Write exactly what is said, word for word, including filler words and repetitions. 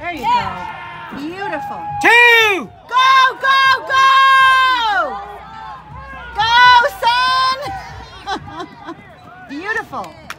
There you go. Beautiful. Two. Go, go, go! Go, son! Beautiful.